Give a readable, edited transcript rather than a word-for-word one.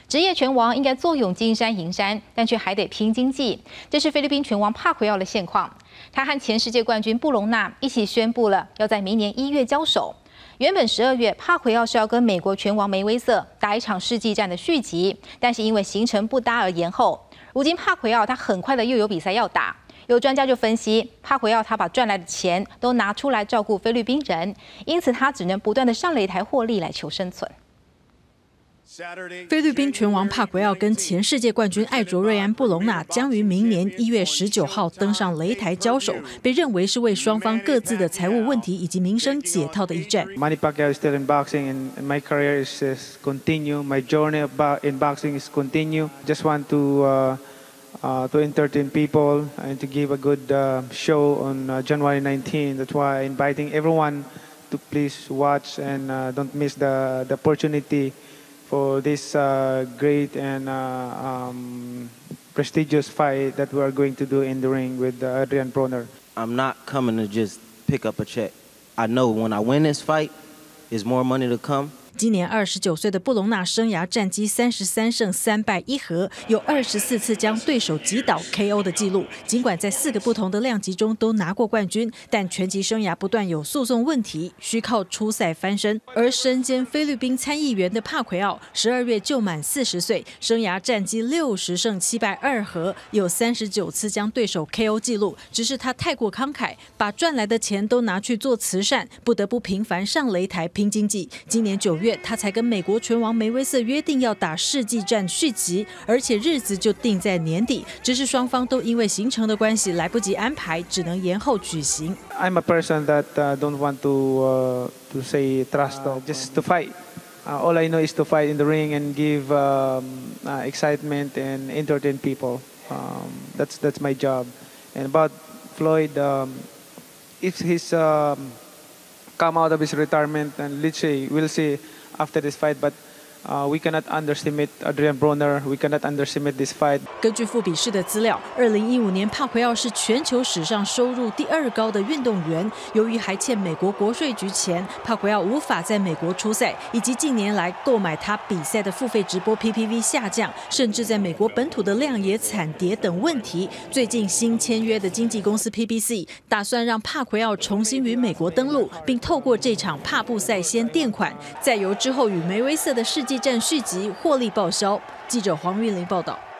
职业拳王应该坐拥金山银山，但却还得拼经济。这是菲律宾拳王帕奎奥的现况。他和前世界冠军布隆纳一起宣布了要在明年1月交手。原本12月，帕奎奥是要跟美国拳王梅威瑟打一场世纪战的续集，但是因为行程不搭而延后。如今帕奎奥他很快的又有比赛要打。有专家就分析，帕奎奥他把赚来的钱都拿出来照顾菲律宾人，因此他只能不断的上擂台获利来求生存。 菲律宾拳王帕奎奥跟前世界冠军艾卓瑞安·布隆纳将于明年1月19号登上擂台交手，被认为是为双方各自的财务问题以及名声解套的一战。 Manny Pacquiao is still in boxing, and my career is continue. My journey in boxing is continue. Just want to entertain people and to give a good show on January 19. That's why I'm inviting everyone to please watch and don't miss the opportunity for this great and prestigious fight that we are going to do in the ring with Adrian Broner. I'm not coming to just pick up a check. I know when I win this fight, there's more money to come. 今年29岁的布隆纳生涯战绩33胜3败1和，有24次将对手击倒 KO 的记录。尽管在4个不同的量级中都拿过冠军，但拳击生涯不断有诉讼问题，需靠出赛翻身。而身兼菲律宾参议员的帕奎奥，12月就满40岁，生涯战绩60胜7败2和，有39次将对手 KO 记录。只是他太过慷慨，把赚来的钱都拿去做慈善，不得不频繁上擂台拼经济。今年9月，他才跟美国拳王梅威瑟约定要打世纪战续集，而且日子就定在年底，只是双方都因为行程的关系来不及安排，只能延后举行。 I'm a person that don't want to say trust, just to fight. All I know is to fight in the ring and give excitement and entertain people. That's my job. And about Floyd, if he's come out of his retirement, and we'll see after this fight, but we cannot underestimate Adrian Broner. We cannot underestimate this fight. 根据富比士的资料，2015年帕奎奥是全球史上收入第2高的运动员。由于还欠美国国税局钱，帕奎奥无法在美国出赛，以及近年来购买他比赛的付费直播 PPV 下降，甚至在美国本土的量也惨跌等问题。最近新签约的经纪公司 PBC 打算让帕奎奥重新与美国登陆，并透过这场帕布赛先垫款，再由之后与梅威瑟的世纪战续集获利报销。记者黄韵玲报道。